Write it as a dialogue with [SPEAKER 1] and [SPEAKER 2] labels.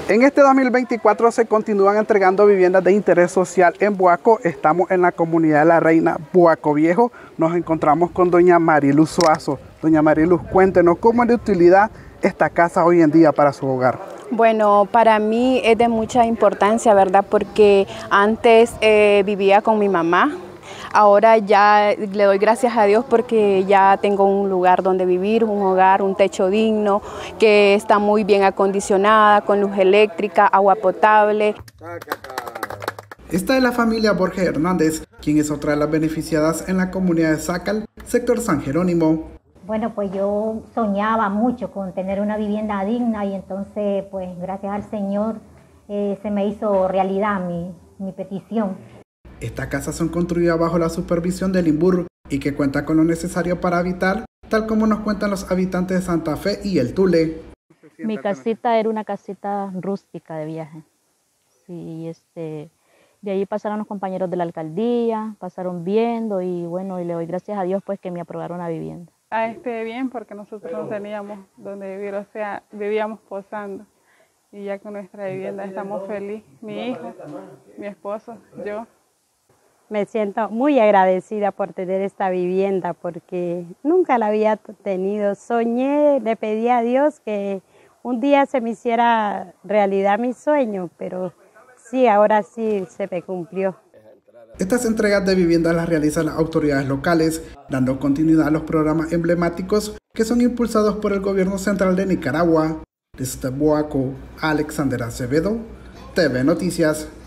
[SPEAKER 1] En este 2024 se continúan entregando viviendas de interés social en Boaco. Estamos en la comunidad de La Reina, Boaco Viejo. Nos encontramos con doña Mariluz Suazo. Doña Mariluz, cuéntenos cómo es de utilidad esta casa hoy en día para su hogar.
[SPEAKER 2] Bueno, para mí es de mucha importancia, ¿verdad? Porque antes vivía con mi mamá. Ahora ya le doy gracias a Dios porque ya tengo un lugar donde vivir, un hogar, un techo digno, que está muy bien acondicionada, con luz eléctrica, agua potable.
[SPEAKER 1] Esta es la familia Borges Hernández, quien es otra de las beneficiadas en la comunidad de Zacal, sector San Jerónimo.
[SPEAKER 3] Bueno, pues yo soñaba mucho con tener una vivienda digna y entonces, pues gracias al Señor se me hizo realidad mi petición.
[SPEAKER 1] Estas casas son construidas bajo la supervisión del INBUR y que cuenta con lo necesario para habitar, tal como nos cuentan los habitantes de Santa Fe y El Tule.
[SPEAKER 4] Mi casita era una casita rústica de viaje. Sí, de ahí pasaron los compañeros de la alcaldía, pasaron viendo y bueno, y le doy gracias a Dios pues que me aprobaron la vivienda.
[SPEAKER 5] Bien, porque nosotros no teníamos donde vivir, o sea, vivíamos posando. Y ya con nuestra vivienda estamos felices, mi hijo, mi esposo, yo.
[SPEAKER 6] Me siento muy agradecida por tener esta vivienda porque nunca la había tenido. Soñé, le pedí a Dios que un día se me hiciera realidad mi sueño, pero sí, ahora sí se me cumplió.
[SPEAKER 1] Estas entregas de viviendas las realizan las autoridades locales, dando continuidad a los programas emblemáticos que son impulsados por el gobierno central de Nicaragua. Desde Boaco, Alexander Acevedo, TV Noticias.